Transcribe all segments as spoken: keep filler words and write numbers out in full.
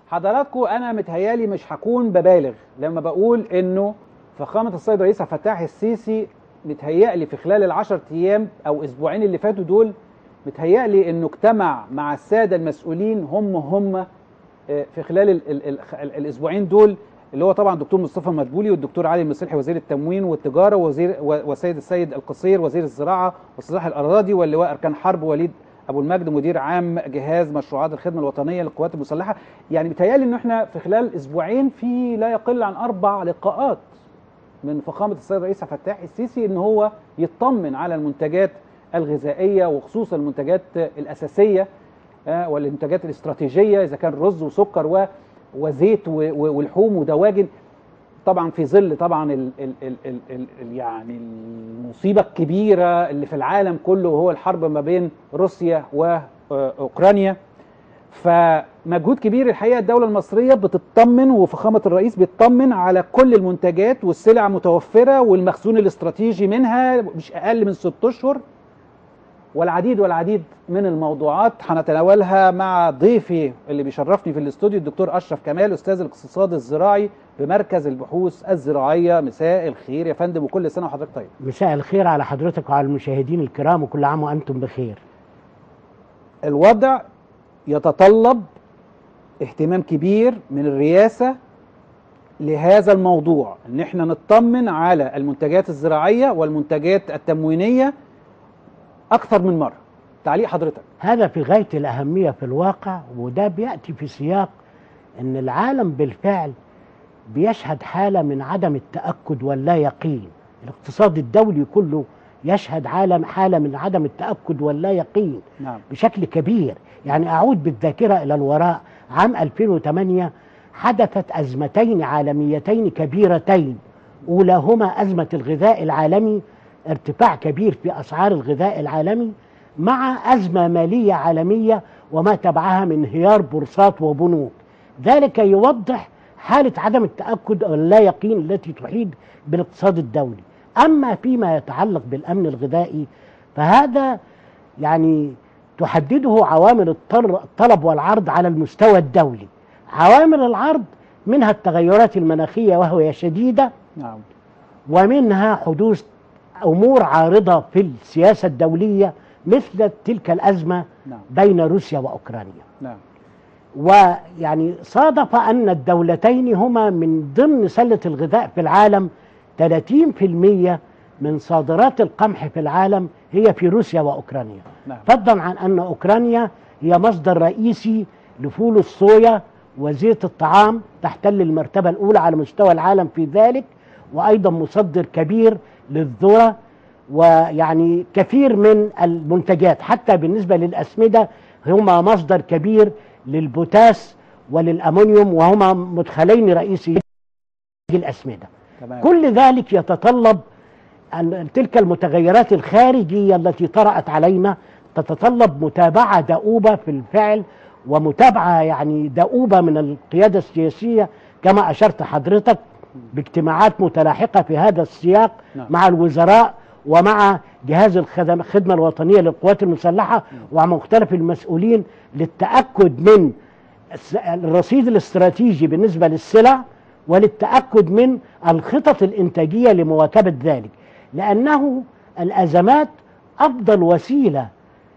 حضراتكم انا متهيالي مش هكون ببالغ لما بقول انه فخامه السيد رئيس عبد الفتاح السيسي متهيألي في خلال العشر ايام او اسبوعين اللي فاتوا دول، متهيألي انه اجتمع مع الساده المسؤولين هم هم في خلال ال ال ال ال الاسبوعين دول، اللي هو طبعا الدكتور مصطفى مدبولي والدكتور علي المصلحي وزير التموين والتجاره ووزير وسيد السيد القصير وزير الزراعه واستصلاح الاراضي، واللواء اركان حرب وليد ابو المجد مدير عام جهاز مشروعات الخدمه الوطنيه للقوات المسلحه. يعني بيتهيألي ان احنا في خلال اسبوعين في لا يقل عن اربع لقاءات من فخامه السيد الرئيس عبد الفتاح السيسي ان هو يطمن على المنتجات الغذائيه وخصوصا المنتجات الاساسيه والمنتجات الاستراتيجيه، اذا كان رز وسكر وزيت ولحوم ودواجن، طبعا في ظل طبعا ال ال ال ال ال يعني المصيبه الكبيره اللي في العالم كله وهو الحرب ما بين روسيا واوكرانيا. فمجهود كبير الحقيقه الدوله المصريه بتطمن وفخامه الرئيس بيطمن على كل المنتجات والسلع متوفره والمخزون الاستراتيجي منها مش اقل من ست اشهر، والعديد والعديد من الموضوعات هنتناولها مع ضيفي اللي بيشرفني في الاستوديو الدكتور اشرف كمال استاذ الاقتصاد الزراعي بمركز البحوث الزراعيه. مساء الخير يا فندم وكل سنه وحضرتك طيب. مساء الخير على حضرتك وعلى المشاهدين الكرام وكل عام وانتم بخير. الوضع يتطلب اهتمام كبير من الرئاسه لهذا الموضوع، ان احنا نطمن على المنتجات الزراعيه والمنتجات التموينيه أكثر من مرة. تعليق حضرتك؟ هذا في غاية الأهمية في الواقع، وده بيأتي في سياق أن العالم بالفعل بيشهد حالة من عدم التأكد واللا يقين. الاقتصاد الدولي كله يشهد عالم حالة من عدم التأكد واللا يقين. نعم. بشكل كبير. يعني أعود بالذاكرة إلى الوراء، عام ألفين وثمانية حدثت أزمتين عالميتين كبيرتين، أولاهما أزمة الغذاء العالمي، ارتفاع كبير في أسعار الغذاء العالمي، مع أزمة مالية عالمية وما تبعها من انهيار بورصات وبنوك. ذلك يوضح حالة عدم التأكد واللا يقين التي تحيط بالاقتصاد الدولي. أما فيما يتعلق بالأمن الغذائي فهذا يعني تحدده عوامل الطلب والعرض على المستوى الدولي. عوامل العرض منها التغيرات المناخية وهي شديدة، نعم، ومنها حدوث أمور عارضة في السياسة الدولية مثل تلك الأزمة نعم. بين روسيا وأوكرانيا. نعم. ويعني صادف أن الدولتين هما من ضمن سلة الغذاء في العالم، ثلاثين بالمئة من صادرات القمح في العالم هي في روسيا وأوكرانيا. نعم. فضلا عن أن أوكرانيا هي مصدر رئيسي لفول الصويا وزيت الطعام، تحتل المرتبة الأولى على مستوى العالم في ذلك، وأيضا مصدر كبير للذرة، ويعني كثير من المنتجات حتى بالنسبة للأسمدة هما مصدر كبير للبوتاس وللأمونيوم، وهما مدخلين رئيسيين للأسمدة. تمام. كل ذلك يتطلب أن تلك المتغيرات الخارجية التي طرأت علينا تتطلب متابعة دؤوبة في الفعل، ومتابعة يعني دؤوبة من القيادة السياسية كما أشرت حضرتك، باجتماعات متلاحقة في هذا السياق. نعم. مع الوزراء ومع جهاز الخدمة الوطنية للقوات المسلحة ومع مختلف المسؤولين للتأكد من الرصيد الاستراتيجي بالنسبة للسلع، وللتأكد من الخطط الإنتاجية لمواكبة ذلك، لأنه الأزمات أفضل وسيلة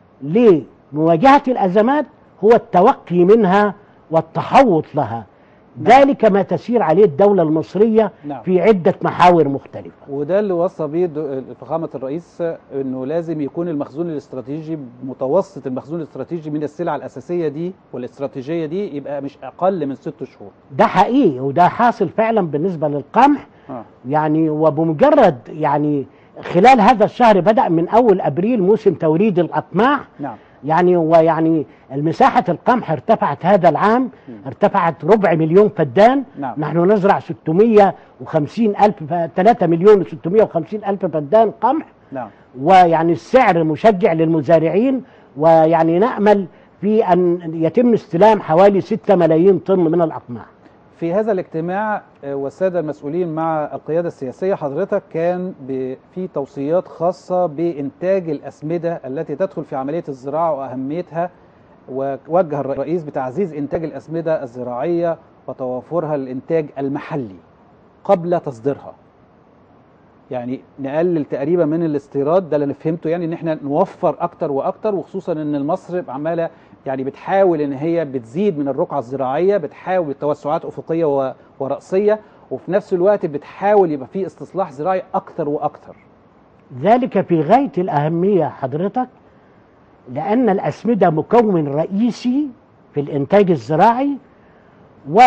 لمواجهة الأزمات هو التوقي منها والتحوط لها. ذلك ما تسير عليه الدولة المصرية. نعم. في عدة محاور مختلفة، وده اللي وصى به فخامة الرئيس انه لازم يكون المخزون الاستراتيجي متوسط المخزون الاستراتيجي من السلع الأساسية دي والاستراتيجية دي يبقى مش أقل من ست شهور. ده حقيقي وده حاصل فعلا بالنسبة للقمح. آه. يعني وبمجرد يعني خلال هذا الشهر بدأ من أول أبريل موسم توريد الأقماح. نعم. يعني ويعني المساحة القمح ارتفعت هذا العام، م. ارتفعت ربع مليون فدان. نعم. نحن نزرع ستمائة وخمسين ألف، ثلاثة مليون وستمائة وخمسين ألف فدان قمح. نعم. ويعني السعر مشجع للمزارعين، ويعني نأمل في أن يتم استلام حوالي ستة ملايين طن من الأقماح. في هذا الاجتماع والسادة المسؤولين مع القيادة السياسية حضرتك كان في توصيات خاصة بإنتاج الأسمدة التي تدخل في عملية الزراعة وأهميتها ووجه الرئيس بتعزيز إنتاج الأسمدة الزراعية وتوافرها للإنتاج المحلي قبل تصديرها. يعني نقلل تقريبا من الاستيراد، ده اللي فهمته، يعني ان احنا نوفر اكتر واكتر، وخصوصا ان مصر عماله يعني بتحاول ان هي بتزيد من الرقعه الزراعيه، بتحاول توسعات افقيه وراسيه، وفي نفس الوقت بتحاول يبقى في استصلاح زراعي اكتر واكتر. ذلك في غايه الاهميه حضرتك، لان الاسمده مكون رئيسي في الانتاج الزراعي، و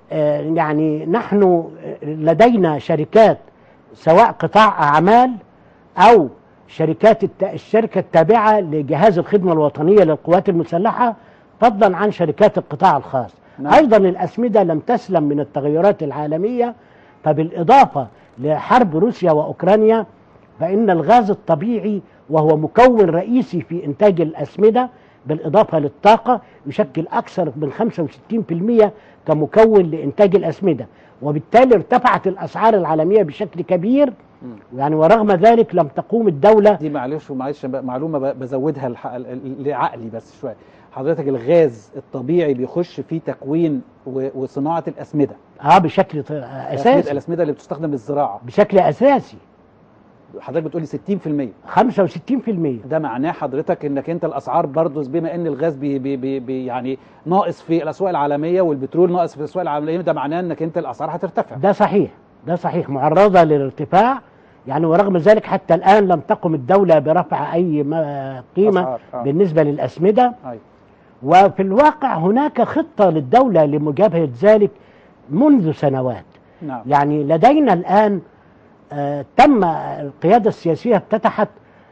يعني نحن لدينا شركات سواء قطاع أعمال أو شركات الشركة التابعة لجهاز الخدمة الوطنية للقوات المسلحة، فضلا عن شركات القطاع الخاص. نعم. أيضا الأسمدة لم تسلم من التغيرات العالمية، فبالإضافة لحرب روسيا وأوكرانيا فإن الغاز الطبيعي وهو مكون رئيسي في إنتاج الأسمدة بالإضافة للطاقة يشكل أكثر من خمسة وستين بالمئة كمكون لإنتاج الأسمدة، وبالتالي ارتفعت الأسعار العالمية بشكل كبير. يعني ورغم ذلك لم تقوم الدولة. دي معلش ومعلش معلومة بزودها لعقلي بس شوية، حضرتك الغاز الطبيعي بيخش في تكوين وصناعة الأسمدة اه بشكل أساسي، الأسمدة اللي بتستخدم للزراعة بشكل أساسي. حضرتك بتقولي ستين في المية خمسة وستين في المية، ده معناه حضرتك انك انت الاسعار برضو بما ان الغاز بي بي بي يعني ناقص في الاسواق العالميه والبترول ناقص في الاسواق العالميه، ده معناه انك انت الاسعار هترتفع. ده صحيح، ده صحيح، معرضه للارتفاع. يعني ورغم ذلك حتى الان لم تقم الدوله برفع اي قيمه آه. بالنسبه للاسمده. أي. وفي الواقع هناك خطه للدوله لمجابهه ذلك منذ سنوات. نعم. يعني لدينا الان آه تم القيادة السياسية افتتحت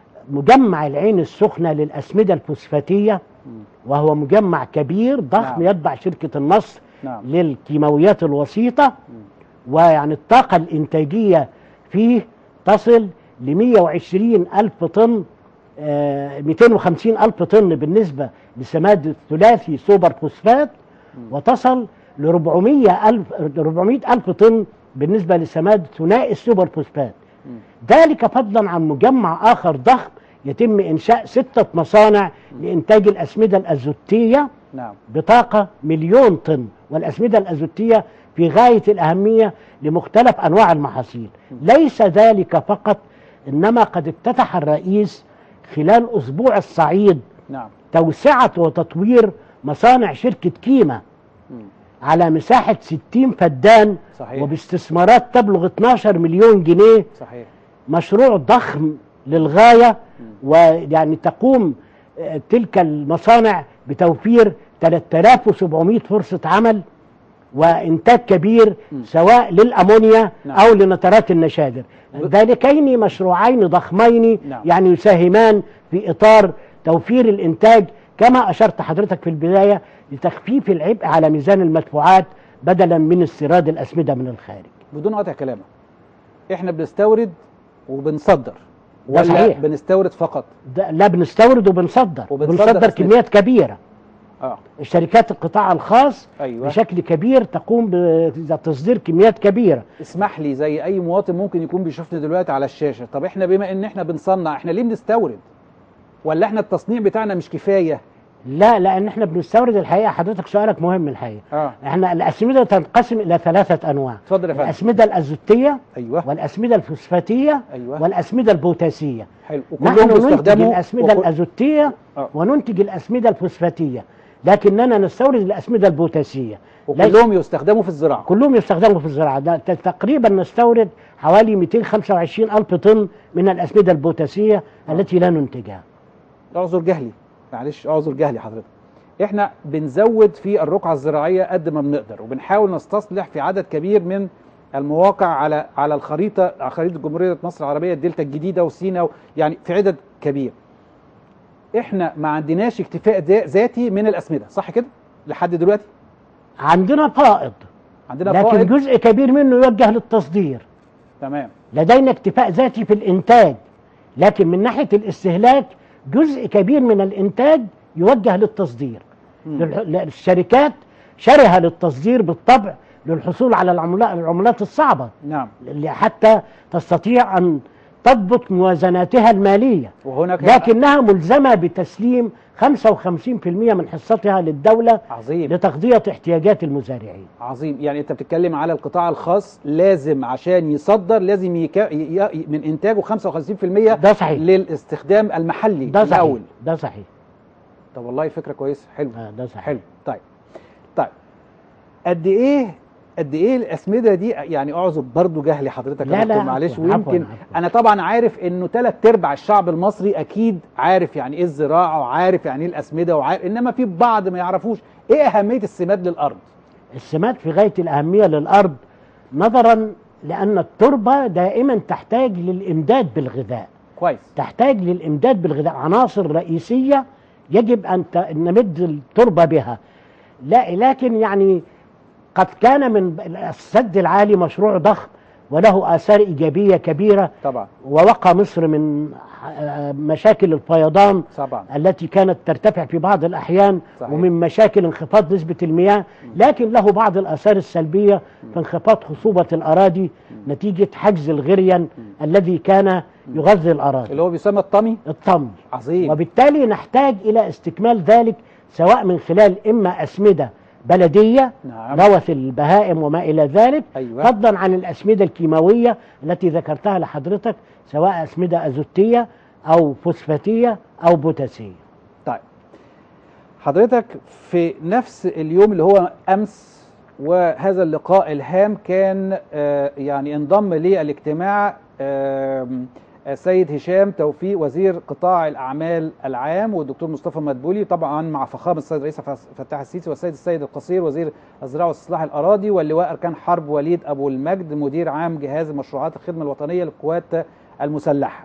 مجمع العين السخنة للأسمدة الفوسفاتية، وهو مجمع كبير ضخم. نعم. يتبع شركة النصر. نعم. للكيماويات الوسيطة. م. ويعني الطاقة الإنتاجية فيه تصل ل مئة وعشرين ألف طن، آه مئتين وخمسين ألف طن بالنسبة لسماد الثلاثي سوبر فوسفات، م. وتصل ل أربعمئة ألف طن بالنسبة لسماد ثنائي السوبر فوسفات. ذلك فضلا عن مجمع آخر ضخم يتم إنشاء ستة مصانع لإنتاج الأسمدة الأزوتية. نعم. بطاقة مليون طن، والأسمدة الأزوتية في غاية الأهمية لمختلف أنواع المحاصيل. ليس ذلك فقط، إنما قد افتتح الرئيس خلال أسبوع الصعيد. نعم. توسعة وتطوير مصانع شركة كيما على مساحة ستين فدان. صحيح. وباستثمارات تبلغ اثناشر مليون جنيه. صحيح. مشروع ضخم للغاية. م. ويعني تقوم تلك المصانع بتوفير ثلاثة آلاف وسبعمئة فرصة عمل وإنتاج كبير. م. سواء للأمونيا. نعم. أو لنترات النشادر. ذلكين مشروعين ضخمين. نعم. يعني يساهمان في إطار توفير الإنتاج كما أشرت حضرتك في البداية لتخفيف العبء على ميزان المدفوعات بدلا من استيراد الأسمدة من الخارج. بدون قطع كلامك، احنا بنستورد وبنصدر ولا صحيح. بنستورد فقط؟ لا، بنستورد وبنصدر وبنصدر, وبنصدر كميات كبيرة. آه. الشركات القطاع الخاص. أيوة. بشكل كبير تقوم بتصدير كميات كبيرة. اسمح لي زي أي مواطن ممكن يكون بيشوفني دلوقتي على الشاشة، طب احنا بما ان احنا بنصنع احنا ليه بنستورد؟ ولا احنا التصنيع بتاعنا مش كفاية؟ لا، لان احنا بنستورد الحقيقه. حضرتك سؤالك مهم الحقيقه. آه. احنا الاسمده تنقسم الى ثلاثه انواع. اتفضل يا فندم. الاسمده الازوتيه. ايوه. والاسمده الفوسفاتيه. ايوه. والاسمده البوتاسيه. حلو. نحن ننتج الاسمده وكل... الازوتيه. آه. وننتج الاسمده الفوسفاتيه، لكننا نستورد الاسمده البوتاسيه. وكلهم يستخدموا في الزراعه. كلهم يستخدموا في الزراعه. ده تقريبا نستورد حوالي مئتين وخمسة وعشرين ألف طن من الاسمده البوتاسيه. آه. التي لا ننتجها. اعذر جهلي، معلش اعذر جهلي حضرتك. احنا بنزود في الرقعه الزراعيه قد ما بنقدر، وبنحاول نستصلح في عدد كبير من المواقع على على الخريطه على خريطه جمهوريه مصر العربيه، الدلتا الجديده وسيناء، يعني في عدد كبير. احنا ما عندناش اكتفاء ذاتي من الاسمده، صح كده؟ لحد دلوقتي عندنا فائض، عندنا لكن فائض، جزء كبير منه يوجه للتصدير. تمام. لدينا اكتفاء ذاتي في الانتاج، لكن من ناحيه الاستهلاك جزء كبير من الانتاج يوجه للتصدير. الشركات شرهة للتصدير بالطبع للحصول على العملات العملات الصعبة. نعم. حتى تستطيع أن تضبط موازناتها المالية، وهناك لكنها ملزمة بتسليم خمسة وخمسين بالمئة من حصتها للدولة عظيم لتغطية احتياجات المزارعين. عظيم. يعني انت بتتكلم على القطاع الخاص، لازم عشان يصدر لازم يكا... ي... من انتاجه خمسة وخمسين بالمئة ده صحيح، للاستخدام المحلي ده صحيح الاول. ده صحيح. طب والله فكره كويسه، حلو. آه ده صحيح. حلو. طيب طيب قد ايه قد ايه الاسمده دي؟ يعني اعذر برضو جهلي حضرتك، لا لا معلش. عفواً ويمكن عفواً عفواً. انا طبعا عارف انه ثلاث ارباع الشعب المصري اكيد عارف يعني ايه الزراعه وعارف يعني ايه الاسمده وعارف، انما في بعض ما يعرفوش ايه اهميه السماد للارض. السماد في غاية الأهمية للأرض، نظرا لأن التربة دائما تحتاج للإمداد بالغذاء. كويس. تحتاج للإمداد بالغذاء، عناصر رئيسية يجب أن نمد التربة بها. لا لكن يعني قد كان من السد العالي مشروع ضخم وله آثار إيجابية كبيرة طبعا. ووقى مصر من مشاكل الفيضان طبعا. التي كانت ترتفع في بعض الأحيان، صحيح. ومن مشاكل انخفاض نسبة المياه، لكن له بعض الآثار السلبية في انخفاض خصوبة الأراضي نتيجة حجز الغريان الذي كان يغذي الأراضي اللي هو بيسمى الطمي. الطمي. عظيم. وبالتالي نحتاج إلى استكمال ذلك، سواء من خلال إما أسمدة بلدية، نعم. روث البهائم وما إلى ذلك، أيوة. فضلا عن الأسمدة الكيماوية التي ذكرتها لحضرتك، سواء أسمدة أزوتية أو فوسفاتية أو بوتاسية. طيب حضرتك في نفس اليوم اللي هو أمس، وهذا اللقاء الهام كان آه يعني انضم للاجتماع آه السيد هشام توفيق وزير قطاع الأعمال العام، والدكتور مصطفى مدبولي، طبعا مع فخامة السيد الرئيس فتح السيسي، والسيد السيد القصير وزير الزراعة واستصلاح الأراضي، واللواء أركان حرب وليد أبو المجد مدير عام جهاز مشروعات الخدمة الوطنية للقوات المسلحة.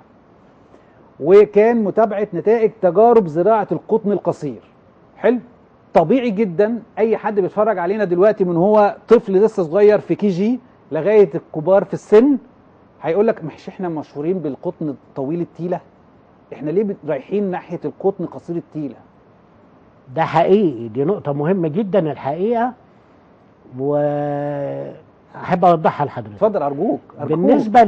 وكان متابعة نتائج تجارب زراعة القطن القصير. حلو. طبيعي جدا أي حد بيتفرج علينا دلوقتي من هو طفل لسه صغير في كي جي لغاية الكبار في السن هيقول لك مش احنا مشهورين بالقطن طويل التيله؟ احنا ليه رايحين ناحيه القطن قصير التيله؟ ده حقيقي، دي نقطة مهمة جدا الحقيقة، وأحب أوضحها لحضرتك. اتفضل أرجوك. أرجوك. بالنسبة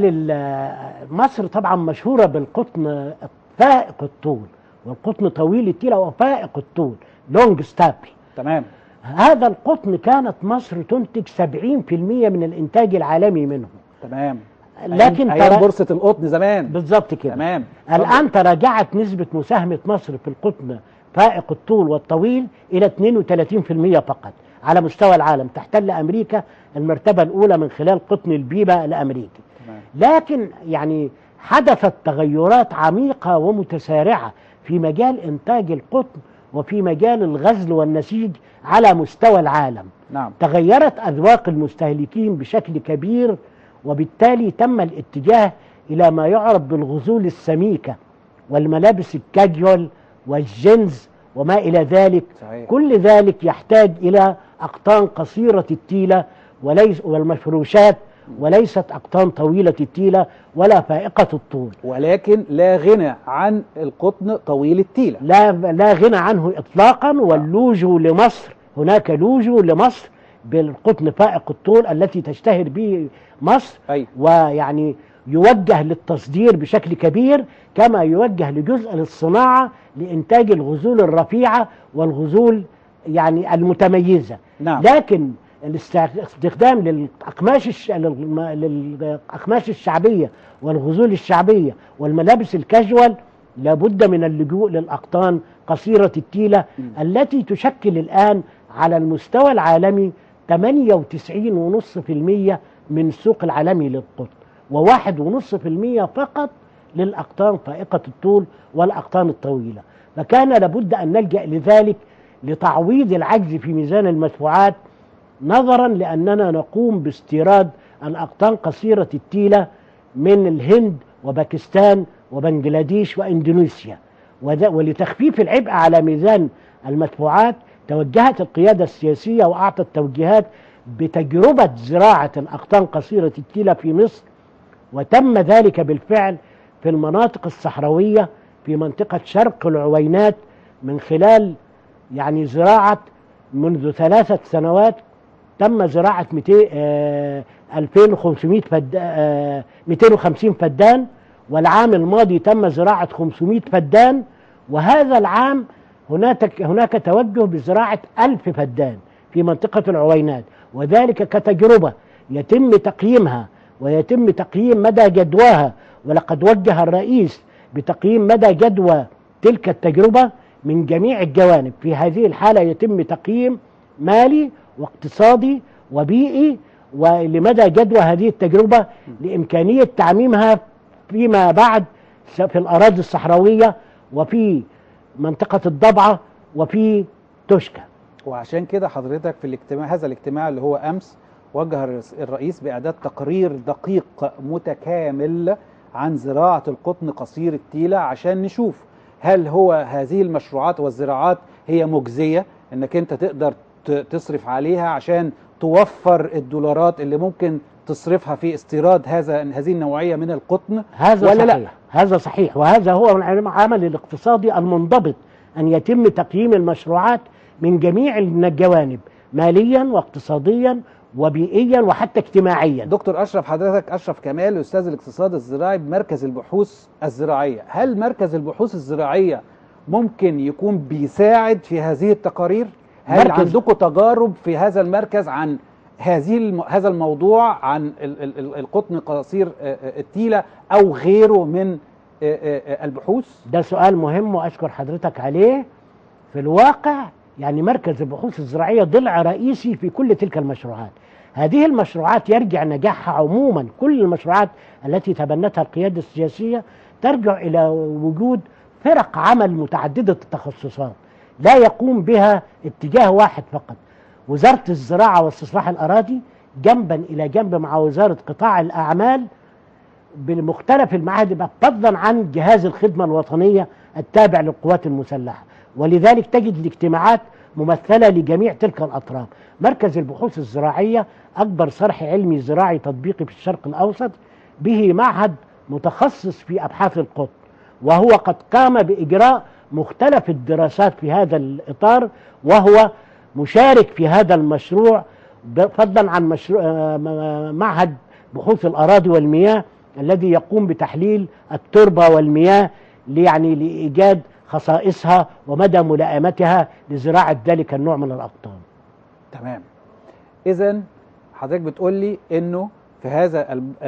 لمصر طبعا مشهورة بالقطن فائق الطول، والقطن طويل التيله وفائق الطول، لونج ستابل. تمام. هذا القطن كانت مصر تنتج سبعين بالمئة من الإنتاج العالمي منه. تمام. لكن أيام ترى بورصة القطن زمان. بالظبط كده. تمام. الآن تراجعت نسبة مساهمة مصر في القطن فائق الطول والطويل إلى اثنين وثلاثين بالمئة فقط على مستوى العالم، تحتل أمريكا المرتبة الأولى من خلال قطن البيبة الأمريكي. تمام. لكن يعني حدثت تغيرات عميقة ومتسارعة في مجال إنتاج القطن وفي مجال الغزل والنسيج على مستوى العالم. نعم. تغيرت أذواق المستهلكين بشكل كبير، وبالتالي تم الاتجاه إلى ما يعرف بالغزول السميكة والملابس الكاجوال والجينز وما إلى ذلك. صحيح. كل ذلك يحتاج إلى أقطان قصيرة التيلة وليس والمفروشات، وليست أقطان طويلة التيلة ولا فائقة الطول. ولكن لا غنى عن القطن طويل التيلة. لا لا غنى عنه إطلاقا. واللوجو لمصر، هناك لوجو لمصر بالقطن فائق الطول التي تشتهر به مصر. أي. ويعني يوجه للتصدير بشكل كبير، كما يوجه لجزء للصناعة لإنتاج الغزول الرفيعة والغزول يعني المتميزة. نعم. لكن الاستخدام للأقماش الش... للأقماش الشعبية والغزول الشعبية والملابس الكاجوال لابد من اللجوء للأقطان قصيرة التيلة م. التي تشكل الآن على المستوى العالمي ثمانية وتسعين فاصلة خمسة بالمئة من السوق العالمي للقطن، وواحد ونصف في المية فقط للأقطان فائقة الطول والأقطان الطويلة. فكان لابد أن نلجأ لذلك لتعويض العجز في ميزان المدفوعات، نظرا لأننا نقوم باستيراد الأقطان قصيرة التيلة من الهند وباكستان وبنجلاديش وإندونيسيا. ولتخفيف العبء على ميزان المدفوعات توجهت القيادة السياسية وأعطت توجيهات بتجربة زراعة الأقطان قصيرة التيلة في مصر، وتم ذلك بالفعل في المناطق الصحراوية في منطقة شرق العوينات، من خلال يعني زراعة منذ ثلاثة سنوات تم زراعة ألفين وخمسمئة فد... مئتين وخمسين فدان، والعام الماضي تم زراعة خمسمائة فدان، وهذا العام هناك هناك توجه بزراعة ألف فدان في منطقة العوينات، وذلك كتجربة يتم تقييمها ويتم تقييم مدى جدواها. ولقد وجه الرئيس بتقييم مدى جدوى تلك التجربة من جميع الجوانب. في هذه الحالة يتم تقييم مالي واقتصادي وبيئي ولمدى جدوى هذه التجربة لإمكانية تعميمها فيما بعد في الأراضي الصحراوية وفي منطقة الضبعة وفي توشكا. وعشان كده حضرتك في الاجتماع هذا الاجتماع اللي هو أمس وجه الرئيس بإعداد تقرير دقيق متكامل عن زراعة القطن قصير التيلة، عشان نشوف هل هو هذه المشروعات والزراعات هي مجزية انك انت تقدر تصرف عليها عشان توفر الدولارات اللي ممكن تصرفها في استيراد هذا هذه النوعية من القطن، هذا ولا صحيح. لا؟ هذا صحيح، وهذا هو العمل الاقتصادي المنضبط، أن يتم تقييم المشروعات من جميع الجوانب، ماليا واقتصاديا وبيئيا وحتى اجتماعيا. دكتور أشرف، حضرتك أشرف كمال أستاذ الاقتصاد الزراعي بمركز البحوث الزراعية، هل مركز البحوث الزراعية ممكن يكون بيساعد في هذه التقارير؟ هل عندكم تجارب في هذا المركز عن هذه الم... هذا الموضوع، عن ال... ال... القطن قصير التيلة أو غيره من البحوث؟ ده سؤال مهم وأشكر حضرتك عليه. في الواقع يعني مركز البحوث الزراعية ضلع رئيسي في كل تلك المشروعات. هذه المشروعات يرجع نجاحها عموما، كل المشروعات التي تبنتها القيادة السياسية ترجع إلى وجود فرق عمل متعددة التخصصات لا يقوم بها اتجاه واحد فقط. وزارة الزراعة واستصلاح الأراضي جنبا إلى جنب مع وزارة قطاع الأعمال بمختلف المعاهد، فضلا عن جهاز الخدمة الوطنية التابع للقوات المسلحة، ولذلك تجد الاجتماعات ممثلة لجميع تلك الأطراف. مركز البحوث الزراعية أكبر صرح علمي زراعي تطبيقي في الشرق الأوسط، به معهد متخصص في أبحاث القطن، وهو قد قام بإجراء مختلف الدراسات في هذا الإطار، وهو مشارك في هذا المشروع فضلا عن مشروع معهد بحوث الأراضي والمياه الذي يقوم بتحليل التربة والمياه يعني لإيجاد خصائصها ومدى ملائمتها لزراعة ذلك النوع من الأقطان. تمام. إذن حضرتك بتقول لي إنه في هذا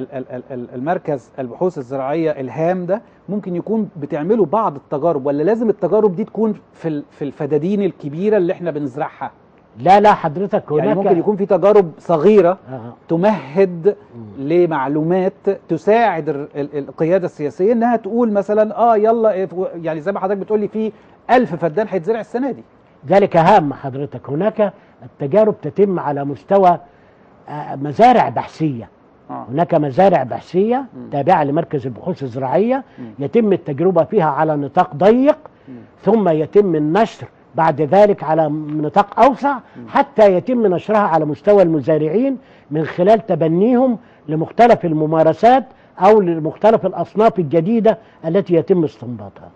المركز البحوث الزراعية الهام ده ممكن يكون بتعملوا بعض التجارب، ولا لازم التجارب دي تكون في في الفدادين الكبيرة اللي احنا بنزرعها؟ لا لا حضرتك، هناك يعني ممكن يكون في تجارب صغيرة آه. تمهد م. لمعلومات تساعد القيادة السياسية انها تقول مثلا اه يلا، يعني زي ما حضرتك بتقول لي في ألف فدان هيتزرع السنة دي. ذلك هام حضرتك. هناك التجارب تتم على مستوى مزارع بحثية. آه. هناك مزارع بحثية م. تابعة لمركز البحوث الزراعية م. يتم التجربة فيها على نطاق ضيق م. ثم يتم النشر بعد ذلك على نطاق أوسع حتى يتم نشرها على مستوى المزارعين من خلال تبنيهم لمختلف الممارسات أو لمختلف الأصناف الجديدة التي يتم استنباطها.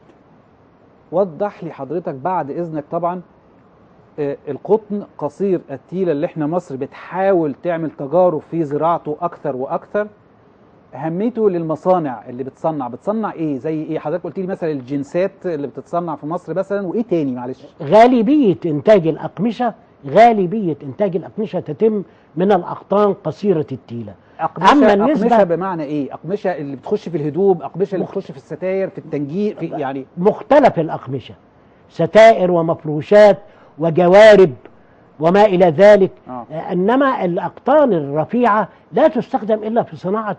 وضح لي حضرتك بعد إذنك طبعا آه القطن قصير التيلة اللي احنا مصر بتحاول تعمل تجارب في زراعته أكثر وأكثر، أهميته للمصانع اللي بتصنع بتصنع ايه؟ زي ايه؟ حضرتك قلت لي مثلا الجنسات اللي بتتصنع في مصر مثلا، وايه تاني معلش؟ غالبية انتاج الأقمشة غالبية انتاج الأقمشة تتم من الأقطان قصيرة التيلة. أقمشة أما النسبة أقمشة بمعنى ايه؟ أقمشة اللي بتخش في الهدوم، أقمشة اللي مخ... بتخش في الستاير، في التنجيق، في يعني مختلف الأقمشة، ستائر ومفروشات وجوارب وما إلى ذلك. آه. إنما الأقطان الرفيعة لا تستخدم إلا في صناعة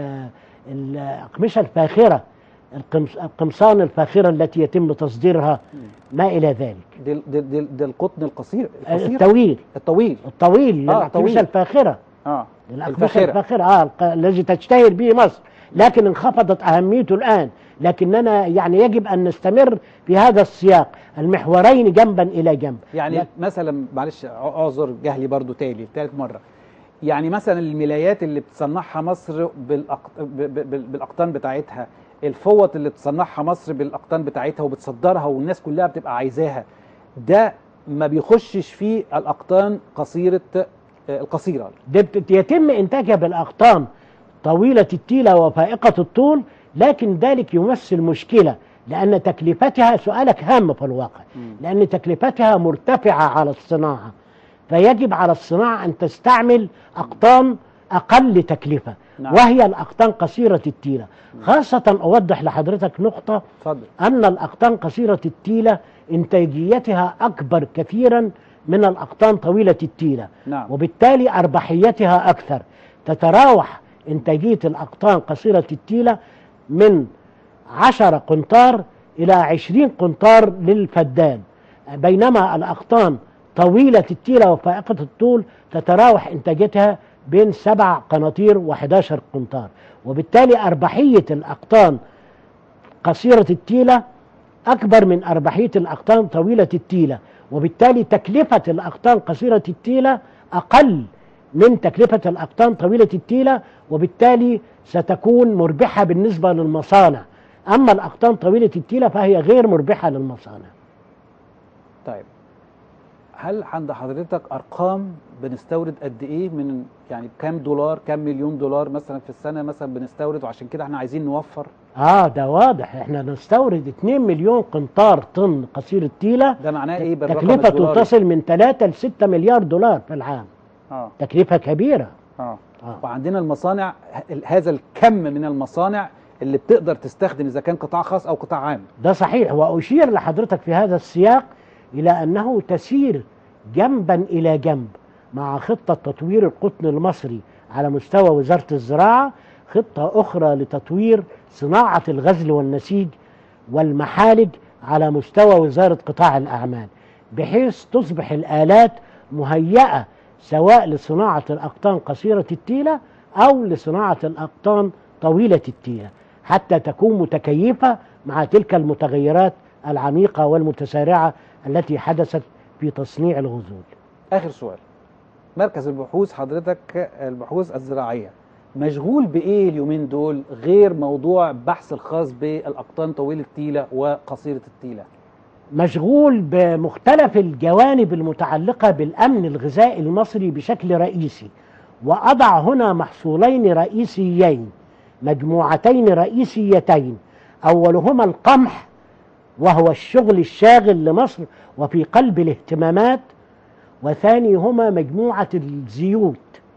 الأقمشة الفاخرة، القمصان الفاخرة التي يتم تصديرها ما إلى ذلك. ده دي دي دي القطن القصير الطويل الطويل الطويل آه الأقمشة الفاخرة اه الأقمشة الفاخرة اه الذي تشتهر به مصر، لكن انخفضت أهميته الآن. لكننا يعني يجب أن نستمر في هذا السياق، المحورين جنبا إلى جنب. يعني لك مثلا معلش أعذر جهلي برضو تالي ثالث مرة، يعني مثلا الملايات اللي بتصنعها مصر بالأقط... بالأقطان بتاعتها، الفوط اللي بتصنعها مصر بالأقطان بتاعتها وبتصدرها والناس كلها بتبقى عايزاها، ده ما بيخشش فيه الأقطان قصيرة القصيرة؟ ده يتم إنتاجها بالأقطان طويلة التيلة وفائقة الطول لكن ذلك يمثل مشكلة، لأن تكلفتها، سؤالك هام في الواقع، لأن تكلفتها مرتفعة على الصناعة، فيجب على الصناعة أن تستعمل أقطان أقل تكلفة. نعم. وهي الأقطان قصيرة التيلة. خاصة أوضح لحضرتك نقطة، فضل. أن الأقطان قصيرة التيلة إنتاجيتها أكبر كثيرا من الأقطان طويلة التيلة. نعم. وبالتالي أربحيتها أكثر، تتراوح إنتاجية الأقطان قصيرة التيلة من عشرة قنطار إلى عشرين قنطار للفدان، بينما الأقطان طويلة التيلة وفائقة الطول تتراوح إنتاجيتها بين سبع قناطير وأحد عشر قنطار. وبالتالي أربحية الأقطان قصيرة التيلة أكبر من أربحية الأقطان طويلة التيلة، وبالتالي تكلفة الأقطان قصيرة التيلة أقل من تكلفة الأقطان طويلة التيلة، وبالتالي ستكون مربحة بالنسبة للمصانع. أما الأقطان طويلة التيلة فهي غير مربحة للمصانع. طيب، هل عند حضرتك أرقام بنستورد قد إيه من، يعني كام دولار، كام مليون دولار مثلا في السنة مثلا بنستورد، وعشان كده احنا عايزين نوفر؟ اه ده واضح، احنا نستورد اتنين مليون قنطار طن قصير التيلة. ده معناه ايه بالرقم تكلفته الدولاري؟ تصل من ثلاثة ل ستة مليار دولار في العام. اه تكلفة كبيرة. اه, آه. وعندنا المصانع، هذا الكم من المصانع اللي بتقدر تستخدم إذا كان قطاع خاص أو قطاع عام. ده صحيح، وأشير لحضرتك في هذا السياق إلى أنه تسير جنبا إلى جنب مع خطة تطوير القطن المصري على مستوى وزارة الزراعة خطة أخرى لتطوير صناعة الغزل والنسيج والمحالج على مستوى وزارة قطاع الأعمال، بحيث تصبح الآلات مهيئة سواء لصناعة الأقطان قصيرة التيلة أو لصناعة الأقطان طويلة التيلة، حتى تكون متكيفة مع تلك المتغيرات العميقة والمتسارعة التي حدثت في تصنيع الغزول. آخر سؤال، مركز البحوث حضرتك، البحوث الزراعية، مشغول بإيه اليومين دول غير موضوع بحث الخاص بالأقطان طويلة التيلة وقصيرة التيلة؟ مشغول بمختلف الجوانب المتعلقة بالأمن الغذائي المصري بشكل رئيسي، وأضع هنا محصولين رئيسيين، مجموعتين رئيسيتين، أولهما القمح وهو الشغل الشاغل لمصر وفي قلب الاهتمامات، وثانيهما مجموعة الزيوت.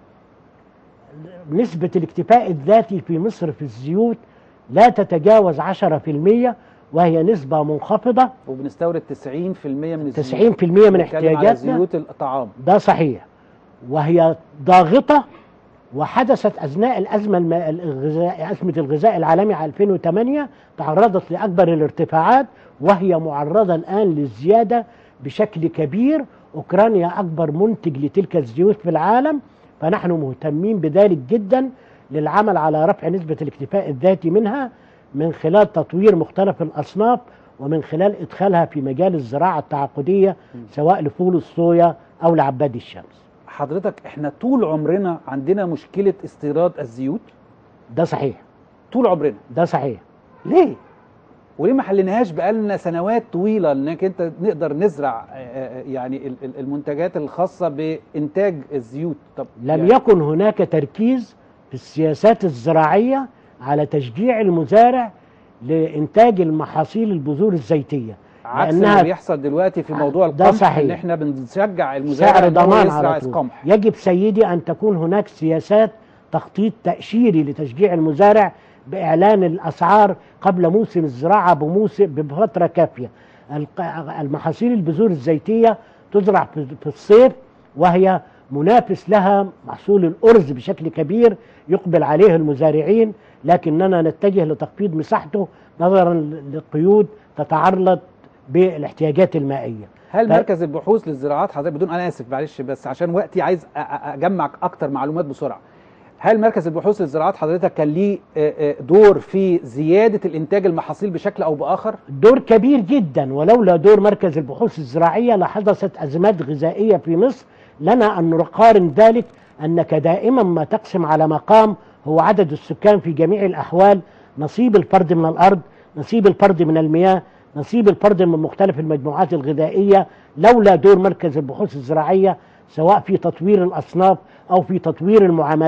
نسبة الاكتفاء الذاتي في مصر في الزيوت لا تتجاوز عشرة في المية، وهي نسبة منخفضة، وبنستورد تسعين في المية من الزيوت، تسعين في المية من احتياجاتنا زيوت الطعام. ده صحيح، وهي ضاغطة، وحدثت أثناء الأزمة الغذاء أزمة الغذاء العالمي على ألفين وثمانية، تعرضت لأكبر الارتفاعات، وهي معرضة الآن للزيادة بشكل كبير. أوكرانيا أكبر منتج لتلك الزيوت في العالم، فنحن مهتمين بذلك جدا للعمل على رفع نسبة الاكتفاء الذاتي منها من خلال تطوير مختلف الأصناف، ومن خلال إدخالها في مجال الزراعة التعاقدية سواء لفول الصويا أو لعباد الشمس. حضرتك احنا طول عمرنا عندنا مشكلة استيراد الزيوت. ده صحيح، طول عمرنا. ده صحيح. ليه؟ وليه ما حليناهاش بقالنا سنوات طويلة انك انت نقدر نزرع يعني المنتجات الخاصة بإنتاج الزيوت؟ طب لم يعني يكن هناك تركيز في السياسات الزراعية على تشجيع المزارع لإنتاج المحاصيل البذور الزيتية، عكس ما بيحصل دلوقتي في موضوع القمح، ان احنا بنشجع المزارع سعر ضمان على القمح. يجب سيدي ان تكون هناك سياسات تخطيط تأشيري لتشجيع المزارع بإعلان الأسعار قبل موسم الزراعة بموسم بفترة كافية. المحاصيل البذور الزيتية تزرع في الصيف، وهي منافس لها محصول الأرز بشكل كبير يقبل عليه المزارعين، لكننا نتجه لتخفيض مساحته نظرا للقيود تتعرض بالاحتياجات المائية. هل مركز البحوث للزراعات حضرتك، بدون انا اسف معلش بس عشان وقتي عايز اجمع اكتر معلومات بسرعه، هل مركز البحوث للزراعات حضرتك كان ليه دور في زياده الانتاج المحاصيل بشكل او باخر؟ دور كبير جدا، ولولا دور مركز البحوث الزراعيه لحدثت ازمات غذائيه في مصر. لنا ان نقارن ذلك انك دائما ما تقسم على مقام هو عدد السكان في جميع الاحوال، نصيب الفرد من الارض، نصيب الفرد من المياه، نصيب الفرد من مختلف المجموعات الغذائية. لولا دور مركز البحوث الزراعية سواء في تطوير الأصناف أو في تطوير المعاملات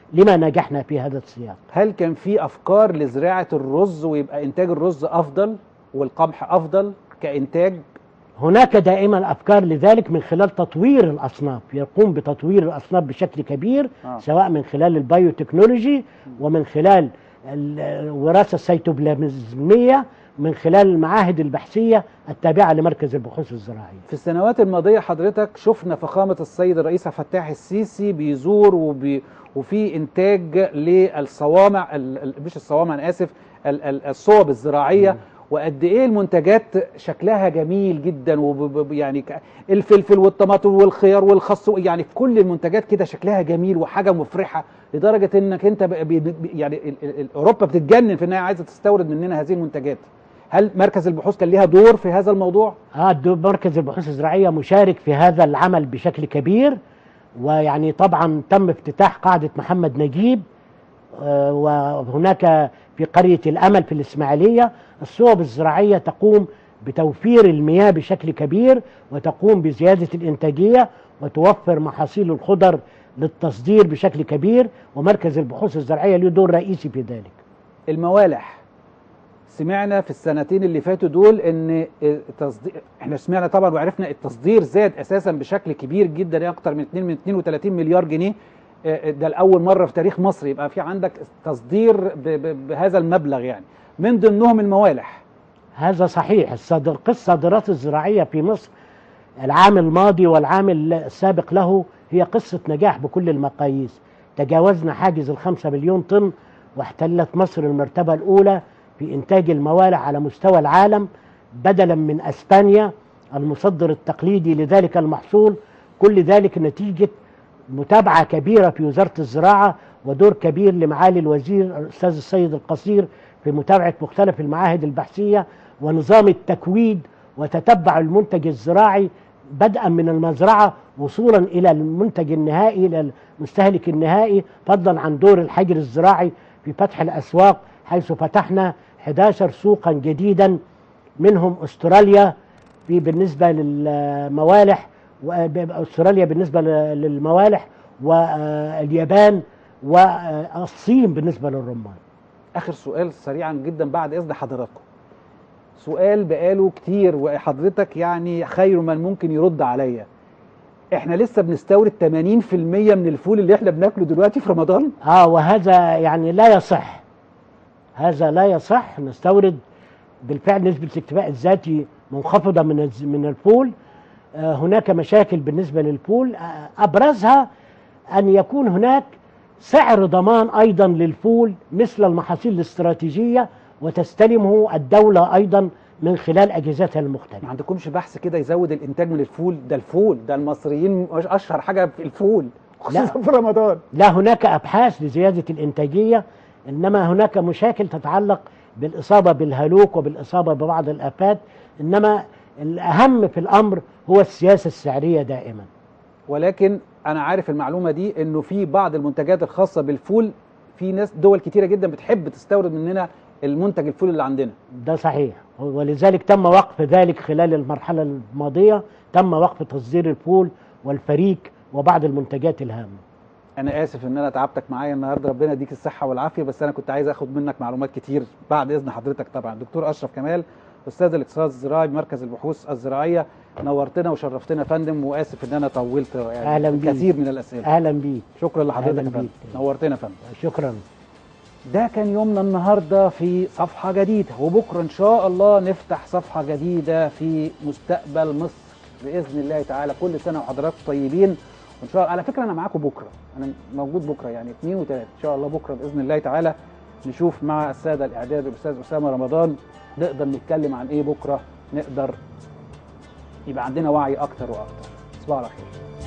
لما نجحنا في هذا السياق. هل كان في افكار لزراعه الرز ويبقى انتاج الرز افضل والقمح افضل كانتاج؟ هناك دائما أفكار لذلك من خلال تطوير الأصناف، يقوم بتطوير الأصناف بشكل كبير آه. سواء من خلال البايوتكنولوجي ومن خلال الوراثة السيتوبلازمية، من خلال المعاهد البحثية التابعة لمركز البحوث الزراعية. في السنوات الماضية حضرتك شفنا فخامة السيد الرئيس عبد الفتاح السيسي بيزور وبي وفي إنتاج للصوامع، مش الصوامع أنا آسف، الصوب الزراعية، وقد إيه المنتجات شكلها جميل جدا، ويعني الفلفل والطماطم والخيار والخس، يعني كل المنتجات كده شكلها جميل وحاجة مفرحة لدرجة إنك أنت يعني أوروبا بتتجنن في إنها عايزة تستورد مننا هذه المنتجات. هل مركز البحوث كان ليها دور في هذا الموضوع؟ اه مركز البحوث الزراعية مشارك في هذا العمل بشكل كبير، ويعني طبعا تم افتتاح قاعدة محمد نجيب، آه وهناك في قرية الأمل في الإسماعيلية الصوب الزراعية تقوم بتوفير المياه بشكل كبير، وتقوم بزيادة الإنتاجية، وتوفر محاصيل الخضر للتصدير بشكل كبير، ومركز البحوث الزراعية له دور رئيسي في ذلك. الموالح، سمعنا في السنتين اللي فاتوا دول ان التصدير، احنا سمعنا طبعا وعرفنا التصدير زاد اساسا بشكل كبير جدا، اكتر من اتنين وتلاتين مليار جنيه، ده لاول مره في تاريخ مصر يبقى في عندك تصدير بهذا المبلغ، يعني من ضمنهم الموالح. هذا صحيح. الصادر قصة الصادرات الزراعية في مصر العام الماضي والعام السابق له هي قصة نجاح بكل المقاييس. تجاوزنا حاجز الخمسة مليون طن، واحتلت مصر المرتبة الأولى في إنتاج الموالح على مستوى العالم، بدلا من أسبانيا المصدر التقليدي لذلك المحصول. كل ذلك نتيجة متابعة كبيرة في وزارة الزراعة، ودور كبير لمعالي الوزير الأستاذ السيد القصير في متابعة مختلف المعاهد البحثية ونظام التكويد، وتتبع المنتج الزراعي بدءا من المزرعة وصولا إلى المنتج النهائي، إلى المستهلك النهائي، فضلا عن دور الحجر الزراعي في فتح الأسواق، حيث فتحنا إحدى عشر سوقا جديدا، منهم أستراليا في بالنسبة للموالح، وأستراليا بالنسبة للموالح، واليابان والصين بالنسبة للرمان. آخر سؤال سريعا جدا بعد إذن حضراتكم، سؤال بقاله كتير وحضرتك يعني خير من ممكن يرد عليا. احنا لسه بنستورد ثمانين في المية من الفول اللي احنا بناكله دلوقتي في رمضان؟ اه وهذا يعني لا يصح، هذا لا يصح. نستورد بالفعل نسبة الاكتفاء الذاتي منخفضة من من الفول. آه هناك مشاكل بالنسبة للفول، آه أبرزها أن يكون هناك سعر ضمان أيضا للفول مثل المحاصيل الاستراتيجية، وتستلمه الدولة أيضا من خلال أجهزتها المختلفة. ما عندكمش بحث كده يزود الإنتاج من الفول؟ ده الفول ده المصريين أشهر حاجة في الفول خصوصا في رمضان. لا هناك أبحاث لزيادة الإنتاجية، إنما هناك مشاكل تتعلق بالإصابة بالهلوك وبالإصابة ببعض الآفات، إنما الأهم في الأمر هو السياسة السعرية دائما. ولكن أنا عارف المعلومة دي إنه في بعض المنتجات الخاصة بالفول في ناس دول كتيرة جدا بتحب تستورد مننا المنتج الفول اللي عندنا. ده صحيح، ولذلك تم وقف ذلك خلال المرحلة الماضية، تم وقف تصدير الفول والفريك وبعض المنتجات الهامة. أنا آسف إن أنا تعبتك معايا النهارده، ربنا يديك الصحة والعافية، بس أنا كنت عايز آخد منك معلومات كتير بعد إذن حضرتك. طبعا دكتور أشرف كمال، أستاذ الاقتصاد الزراعي بمركز البحوث الزراعية، نورتنا وشرفتنا يا فندم، وآسف إن أنا طولت يعني كثير من الأسئلة. أهلا بيك. شكرا لحضرتك يا فندم، نورتنا يا فندم. شكرا. ده كان يومنا النهارده في صفحة جديدة، وبكرة إن شاء الله نفتح صفحة جديدة في مستقبل مصر بإذن الله تعالى. كل سنة وحضراتكم طيبين، وإن شاء الله على فكرة أنا معاكم بكرة، أنا موجود بكرة يعني اثنين وثلاثة إن شاء الله. بكرة بإذن الله تعالى نشوف مع السادة الإعداد الأستاذ أسامة رمضان نقدر نتكلم عن إيه بكرة، نقدر يبقى عندنا وعي أكتر وأكتر. تصبحوا على خير.